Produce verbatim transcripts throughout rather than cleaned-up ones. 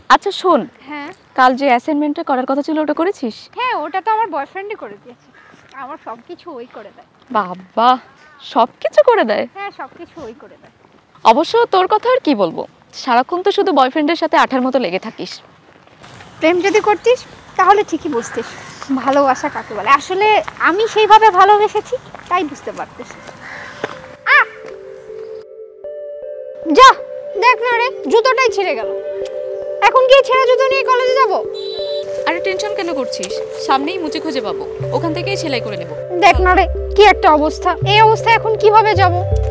আচ্ছা শোন, হ্যাঁ কাল যে অ্যাসাইনমেন্টটা করার কথা ছিল ওটা করেছিস? হ্যাঁ, ওটা তো আমার বয়ফ্রেন্ডই করে দিয়েছে। আমার সব কিছু ওই করে দেয়। বাবা, সব কিছু করে দেয়? হ্যাঁ, সব কিছু ওই করে দেয়। অবশ্য তোর কথা আর কি বলবো, সারাক্ষণ তো শুধু বয়ফ্রেন্ডের সাথে আঠার মতো লেগে থাকিস। প্রেম যদি করতিস তাহলে ঠিকই বুঝতিস ভালোবাসা কাকে বলে। আসলে আমি সেইভাবে ভালোবেসেছি তাই বুঝতে পারতিস। আহ! যা দেখ না রে, জুতোটাই ছিঁড়ে গেল। এখন কি ছেঁড়া জুতো নিয়ে কলেজে যাব? আরে টেনশন কেন করছিস, সামনেই মুচি খুঁজে পাবো, ওখান থেকেই সেলাই করে নেব। দেখ না রে কি একটা অবস্থা, এই অবস্থায় এখন কিভাবে যাব?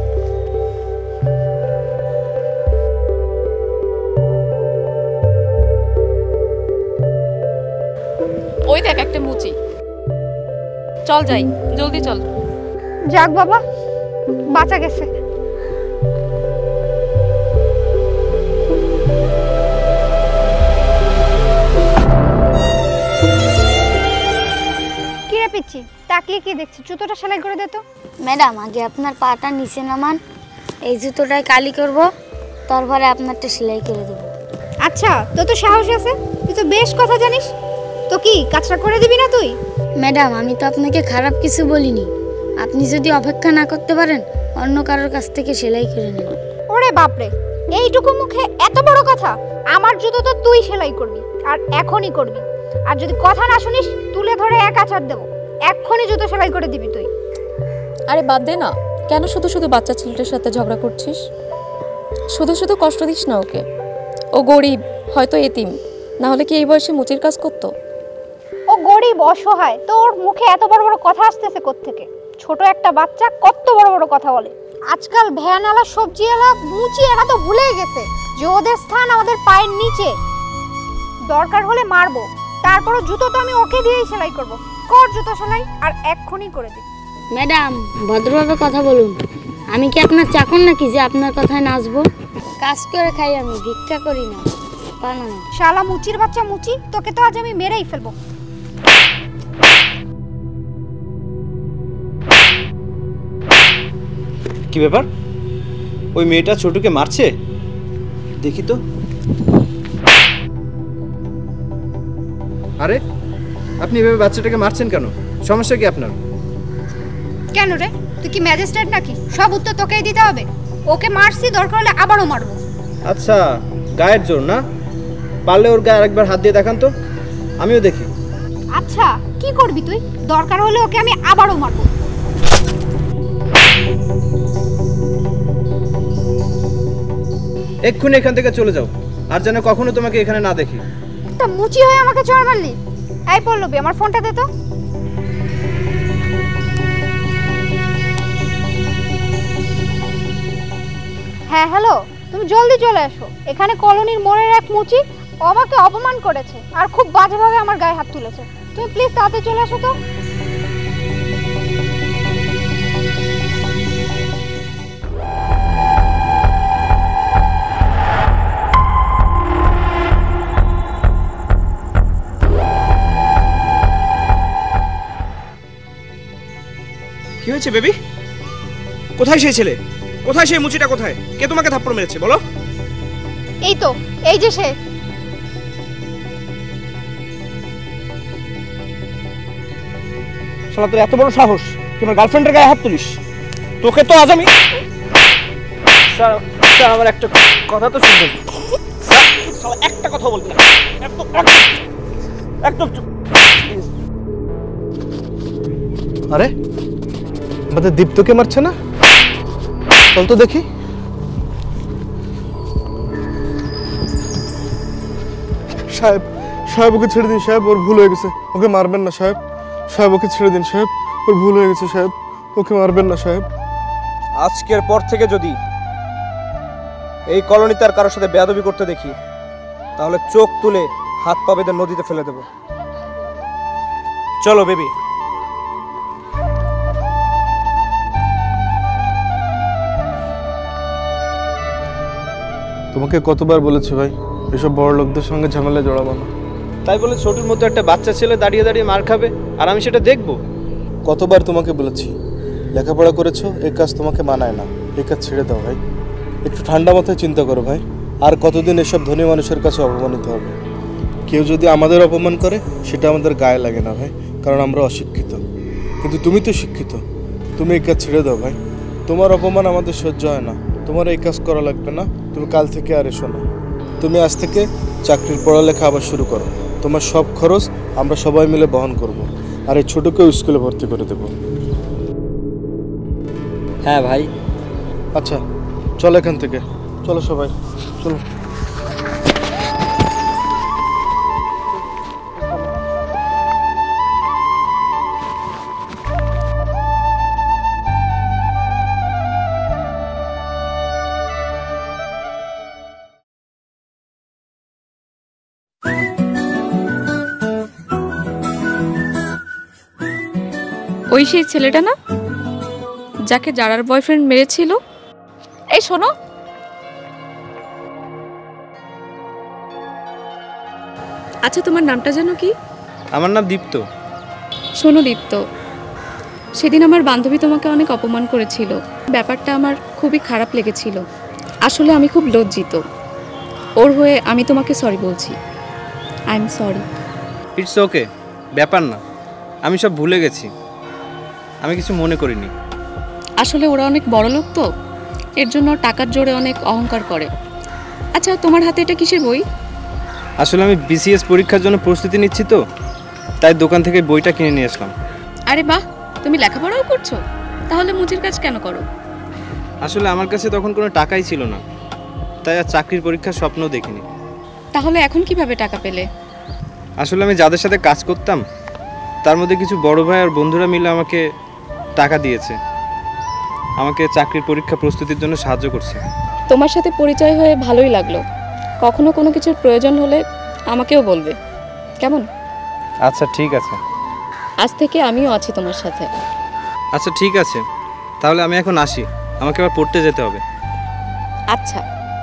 ওই দেখ একটা মুচি, চল যাই, জলদি চল। যাক বাবা, বাঁচা গেছে। কিরে পিচ্ছি, তাকিয়ে কি দেখছি? জুতোটা সেলাই করে দে তো। ম্যাডাম, আগে আপনার পাটা নিচে নামান, এই জুতোটায় কালি করব, তারপরে আপনারটা সেলাই করে দেব। আচ্ছা, তো তো সাহস আছে, তুই তো বেশ কথা জানিস। তো কি কাজটা করে দিবি না তুই? ম্যাডাম, আমি তো আপনাকে খারাপ কিছু বলিনি। আপনি যদি অপেক্ষা না করতে পারেন, অন্য কারোর কাছ থেকে সেলাই করে নেন। ওরে বাপরে, এইটুকু মুখে এত বড় কথা! আমার জুতো তো তুই সেলাই করবি, আর এখনই করবি। আর যদি কথা না শুনিস, তুলে ধরে এক আছাড় দেবো। এক্ষুনি জুতো সেলাই করে দিবি তুই। আরে বাদ দে না, কেন শুধু শুধু বাচ্চা ছেলেটার সাথে ঝগড়া করছিস? শুধু শুধু কষ্ট দিস না ওকে। ও গরিব, হয়তো এতিম, না হলে কি এই বয়সে মুচির কাজ করতো? ও গরিব অসহায়, তোর মুখে এত বড় বড় কথা আসতেছে কোত্থেকে? ছোট একটা বাচ্চা কত বড় বড় কথা বলে। আজকাল ভ্যানওয়ালা, সবজিওয়ালা, মুচি এরা তো ভুলেই গেছে যে ওদের স্থান আমাদের পায়ের নিচে। দরকার হলে মারবো, তারপরও জুতো তো আমি ওকে দিয়েই সেলাই করব। কর জুতো সেলাই, আর এক্ষুনি করে দিই। ম্যাডাম, ভদ্রভাবে কথা বলুন। আমি কি আপনার চাকর নাকি যে আপনার কথায় নাচবো? কাজ করে খাই আমি, ভিক্ষা করি না। পানা না। শালা মুচির বাচ্চা মুচি, তোকে তো আজ আমি মেরেই ফেলবো। কি ব্যাপার, ওই মেয়েটা ছোটুকে মারছে? দেখি তো। আরে আপনি এভাবে বাচ্চাটাকে মারছেন কেন? সমস্যা কি আপনার? কেন রে, তুই কি ম্যাজিস্ট্রেট নাকি? সব উত্তর তোকেই দিতে হবে। ওকে মারছি, দরকার হলে আবারও মারবো। আচ্ছা, গায়ের জোর না? পারলে ওর গায়ে আরেকবার হাত দিয়ে দেখান তো, আমিও দেখি। আচ্ছা, কি করবি তুই? দরকার হলে ওকে আমি আবারও মারবো। এক্ষুনি এখান থেকে চলে যাও, আর যেন কখনো তোমাকে এখানে না দেখি। তা মুচি হয়ে আমাকে চড় মারলি? এই পল্লবী, আমার ফোনটা দে তো। হ্যাঁ হ্যালো, তুমি জলদি চলে এসো। এখানে কলোনির মোড়ের এক মুচি আমাকে অপমান করেছে, আর খুব বাজেভাবে আমার গায়ে হাত তুলেছে। তুমি প্লিজ তাড়াতাড়ি চলে এসো তো। কি হয়েছে বেবি? কোথায় সেই ছেলে? কোথায় সেই মুচিটা? কোথায়? কে তোমাকে থাপ্পড় মেরেছে বলো? এই তো, এই যে সে। শালা তোর এত বড় সাহস, তুই আমার গার্লফ্রেন্ডের গায়ে হাত তুলিস? তোকে তো আজ আমি... স্যার, স্যার আমার একটা কথা তো শুনবেন। স্যার, শালা একটা কথা বলবি না। একদম একদম চুপ। আরে আমাদের দীপ্তকে মারছে না? চল তো দেখি। সাহেব, সাহেব ওকে ছেড়ে দিন সাহেব, ওর ভুল হয়ে গেছে। ওকে মারবেন না সাহেব। সাহেব ওকে ছেড়ে দিন সাহেব, ওর ভুল হয়ে গেছে সাহেব, ওকে মারবেন না সাহেব। আজকের পর থেকে যদি এই কলোনিতে আর কারোর সাথে বেয়াদবি করতে দেখি, তাহলে চোখ তুলে হাত পা বেঁধে নদীতে ফেলে দেব। চলো বেবি। তোমাকে কতবার বলেছি ভাই, এসব বড় লোকদের সঙ্গে ঝামেলা জড়াবো না। তাই বলে ছোটুর মতো একটা বাচ্চা ছেলে দাঁড়িয়ে দাঁড়িয়ে মার খাবে, আর আমি সেটা দেখবো? কতবার তোমাকে বলেছি, লেখাপড়া করেছো, এই কাজ তোমাকে মানায় না, এই কাজ ছেড়ে দাও ভাই। একটু ঠান্ডা মাথায় চিন্তা করো ভাই। আর কতদিন এসব ধনী মানুষের কাছে অপমানিত হবে? কেউ যদি আমাদের অপমান করে সেটা আমাদের গায়ে লাগে না ভাই, কারণ আমরা অশিক্ষিত। কিন্তু তুমি তো শিক্ষিত, তুমি এই কাজ ছেড়ে দাও ভাই। তোমার অপমান আমাদের সহ্য হয় না, তোমার এই কাজ করা লাগবে না। তুমি কাল থেকে আর এসো না। তুমি আজ থেকে চাকরির পড়ালেখা আবার শুরু করো। তোমার সব খরচ আমরা সবাই মিলে বহন করব, আর এই ছোটকেও স্কুলে ভর্তি করে দেবো। হ্যাঁ ভাই। আচ্ছা চলো এখান থেকে, চলো সবাই চলো। ওই সেই ছেলেটা না, যাকে জারার বয়ফ্রেন্ড মেরেছিল? এই শোনো, আচ্ছা তোমার নামটা জানো কি? আমার নাম দীপ্ত। শোনো দীপ্ত, সেদিন আমার বান্ধবী তোমাকে অনেক অপমান করেছিল। ব্যাপারটা আমার খুবই খারাপ লেগেছিল। আসলে আমি খুব লজ্জিত। ওর হয়ে আমি তোমাকে সরি বলছি। I am sorry. It's okay, ব্যাপার না, আমি সব ভুলে গেছি, আমি কিছু মনে করিনি। আসলে ওরা অনেক বড় লোক তো, এর জন্য টাকার জোরে অনেক অহংকার করে। আচ্ছা তোমার হাতে এটা কিসের বই? আসলে আমি বিসিএস পরীক্ষার জন্য প্রস্তুতি নিচ্ছি তো, তাই দোকান থেকে বইটা কিনে নিয়ে আসলাম। আরে বাহ, তুমি লেখাপড়াও করছো? তাহলে মুচির কাজ কেন করো? আসলে আমার কাছে তখন কোনো টাকাই ছিল না, তাই আর চাকরির পরীক্ষার স্বপ্নও দেখিনি। তাহলে এখন কিভাবে টাকা পেলে? আসলে আমি যাদের সাথে কাজ করতাম তার মধ্যে কিছু বড় ভাই আর বন্ধুরা মিলে আমাকে টাকা দিয়েছে, আমাকে চাকরির পরীক্ষা প্রস্তুতির জন্য সাহায্য করছে। তোমার সাথে পরিচয় হয়ে ভালোই লাগলো। কখনো কোনো কিছুর প্রয়োজন হলে আমাকেও বলবে, কেমন? আচ্ছা ঠিক আছে। আজ থেকে আমিও আছি তোমার সাথে। আচ্ছা ঠিক আছে, তাহলে আমি এখন আসি, আমাকে আবার পড়তে যেতে হবে। আচ্ছা।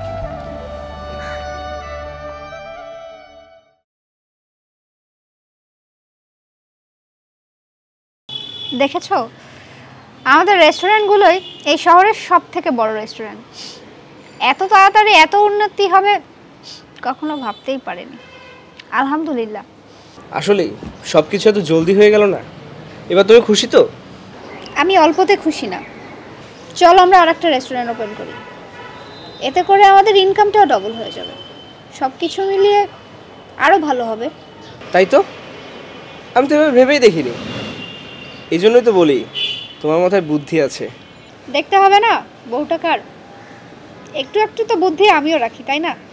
দেখেছো, আমাদের রেস্টুরেন্টগুলোই এই শহরের সব থেকে বড় রেস্টুরেন্ট। এত তাড়াতাড়ি এত উন্নতি হবে কখনো ভাবতেই পারিনি। আলহামদুলিল্লাহ। আসলে সব কিছু এত জলদি হয়ে গেল না। এবার তুমি খুশি তো? আমি অল্পতে খুশি না। চলো আমরা আর একটা রেস্টুরেন্ট ওপেন করি, এতে করে আমাদের ইনকামটাও ডবল হয়ে যাবে। সব কিছু মিলিয়ে আরও ভালো হবে। তাই তো, আমি তো এভাবে ভেবেই দেখিনি। এই জন্যই তো বলি তোমার মাথায় বুদ্ধি আছে। দেখতে হবে না বউটা কার, একটু একটু তো বুদ্ধি আমিও রাখি, তাই না?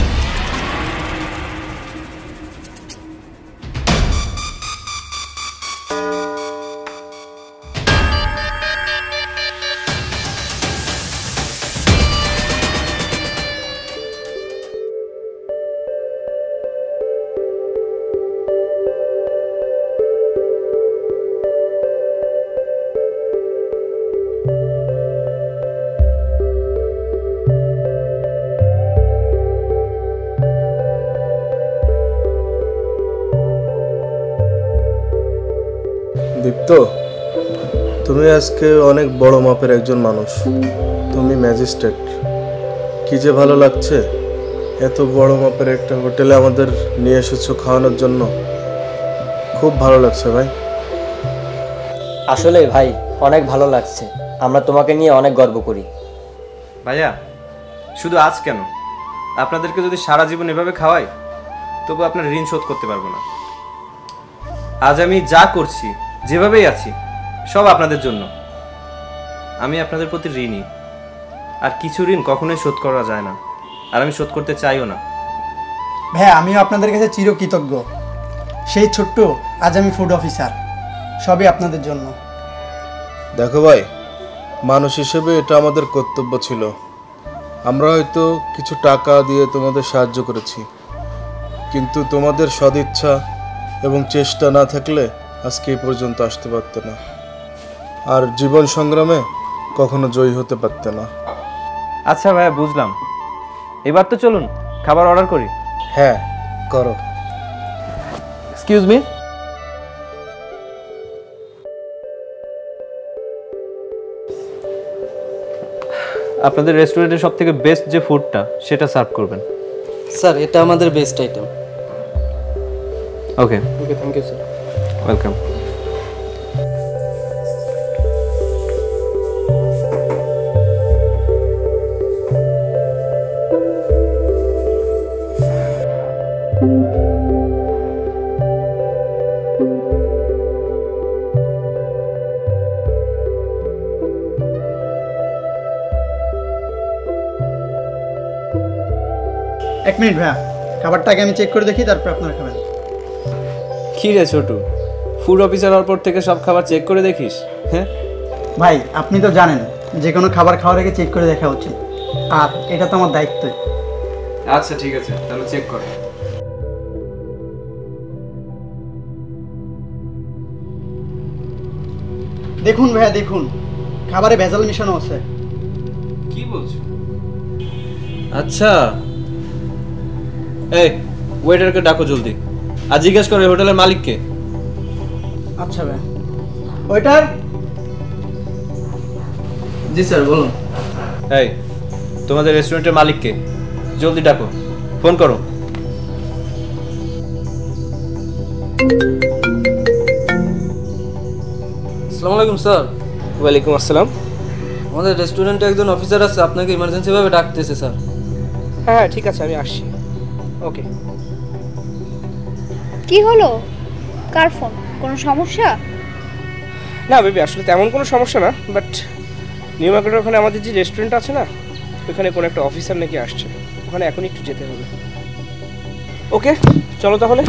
দীপ্ত, তুমি আজকে অনেক বড় মাপের একজন মানুষ, তুমি ম্যাজিস্ট্রেট। কি যে ভালো লাগছে, এত বড় মাপের একটা হোটেলে আমাদের নিয়ে এসেছো খাওয়ানোর জন্য, খুব ভালো লাগছে ভাই। আসলে ভাই অনেক ভালো লাগছে, আমরা তোমাকে নিয়ে অনেক গর্ব করি। ভাইয়া শুধু আজ কেন, আপনাদেরকে যদি সারা জীবন এভাবে খাওয়াই তবু আপনার ঋণ শোধ করতে পারবো না। আজ আমি যা করছি, যেভাবেই আছি, সব আপনাদের জন্য। আমি আপনাদের প্রতি ঋণী, আর কিছু ঋণ কখনোই শোধ করা যায় না, আর আমি শোধ করতে চাইও না। ভাই আমিও আপনাদের কাছে চিরকৃতজ্ঞ। সেই ছোট্ট আজ আমি ফুড অফিসার, সবই আপনাদের জন্য। দেখো ভাই, মানুষ হিসেবে এটা আমাদের কর্তব্য ছিল। আমরা হয়তো কিছু টাকা দিয়ে তোমাদের সাহায্য করেছি, কিন্তু তোমাদের সদিচ্ছা এবং চেষ্টা না থাকলে আজকে এই পর্যন্ত আসতে পারতে না, আর জীবন সংগ্রামে কখনো জয়ী হতে পারতে না। আচ্ছা ভাইয়া বুঝলাম, এবার তো চলুন খাবার অর্ডার করি। হ্যাঁ করো। Excuse me. আপনাদের রেস্টুরেন্টের সব থেকে বেস্ট যে ফুডটা সেটা সার্ভ করবেন। স্যার এটা আমাদের best item. Okay okay, thank you sir. Welcome. এক মিনিট ভাইয়া, খাবারটাকে আমি চেক করে দেখি, তারপর আপনারা খাবেন। কি রে ছোটু, ফুড অফিসার হওয়ার পর থেকে সব খাবার চেক করে দেখিস? হ্যাঁ ভাই, আপনি তো জানেন যে কোনো খাবার খাওয়ার আগে চেক করে দেখা উচিত, আর এটা তো আমার দায়িত্বই। আচ্ছা ঠিক আছে, তাহলে চেক কর। দেখুন ভাইয়া, দেখুন খাবারে ভেজাল মিশানো আছে। কি বলছো? আচ্ছা, এই ওয়েটারকে ডাকো জলদি, আর জিজ্ঞেস করো এই হোটেলের মালিককে। আচ্ছা ভাইয়া। ওয়েটার। জি স্যার, বলুন। এই তোমাদের রেস্টুরেন্টের মালিককে, জলদি ডাকো, ফোন করো। আসসালামু আলাইকুম স্যার। ওয়ালাইকুম আসসালাম। আমাদের রেস্টুরেন্টে একজন অফিসার আছে, আপনাকে ইমার্জেন্সিভাবে ডাকতেছে স্যার। হ্যাঁ হ্যাঁ ঠিক আছে, আমি আসছি। ওকে। কি হলো? কার ফোন? কোনো সমস্যা? না বেবি, আসলে তেমন কোনো সমস্যা না, বাট নিউ মার্কেটের ওখানে আমাদের যে রেস্টুরেন্ট আছে না, ওখানে কোনো একটা অফিসার নাকি আসছে, ওখানে এখন একটু যেতে হবে। ওকে চলো তাহলে।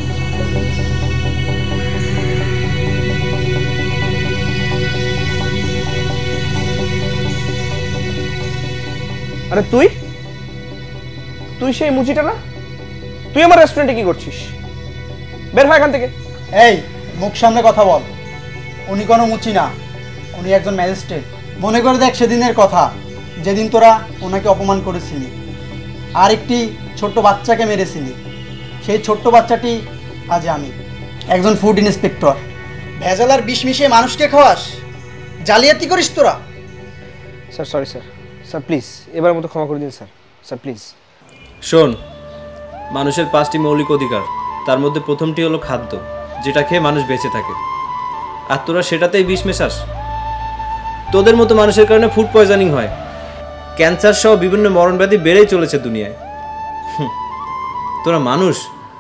আরে তুই তুই সেই মুচিটা না? তুই আমার রেস্টুরেন্টে কি করছিস? বের হয় এখান থেকে। এই মুখ সামনে কথা বল। উনি কোনো মুচি না, উনি একজন ম্যাজিস্ট্রেট। মনে করে দেখ সেদিনের কথা, যেদিন তোরা ওনাকে অপমান করেছিলি আর একটি ছোট্ট বাচ্চাকে মেরেছিলি। সেই ছোট্ট বাচ্চাটি আজ আমি, একজন ফুড ইন্সপেক্টর। ভেজাল আর বিষ মিশিয়ে মানুষকে খাওয়াস, জালিয়াতি করিস তোরা। Sir sorry sir, sir please এবার মতো ক্ষমা করে দিন স্যার, স্যার প্লিজ। শোন, মানুষের পাঁচটি মৌলিক অধিকার, তার মধ্যে প্রথমটি হলো খাদ্য, যেটা খেয়ে মানুষ বেঁচে থাকে। আর তোরা সেটাতেই বিষ মেশাস। তোদের মতো মানুষের কারণে ফুড পয়জনিং হয়, ক্যান্সার সহ বিভিন্ন মরণব্যাধি বেড়েই চলেছে দুনিয়ায়। হুম, তোরা মানুষ?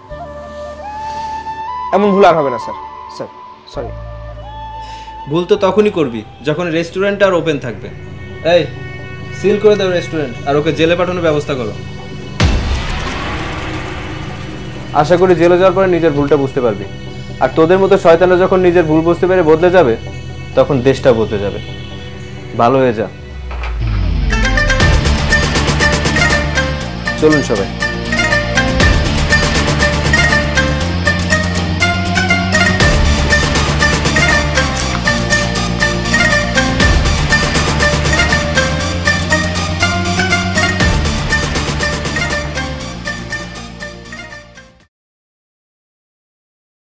এমন ভুল আর হবে না স্যার, স্যার সরি। ভুল তো তখনই করবি যখন রেস্টুরেন্ট আর ওপেন থাকবে। এই সিল করে দাও রেস্টুরেন্ট, আর ওকে জেলে পাঠানোর ব্যবস্থা করো। আশা করি জেলে যাওয়ার পরে নিজের ভুলটা বুঝতে পারবি, আর তোদের মতো শয়তানরা যখন নিজের ভুল বুঝতে পেরে বদলে যাবে, তখন দেশটা বদলে যাবে। ভালো হয়ে যা। চলুন সবাই।